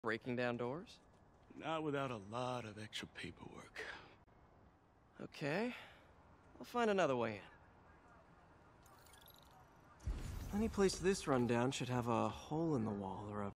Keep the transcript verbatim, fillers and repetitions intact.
breaking down doors? Not without a lot of extra paperwork. Okay. I'll find another way in. Any place this rundown should have a hole in the wall or a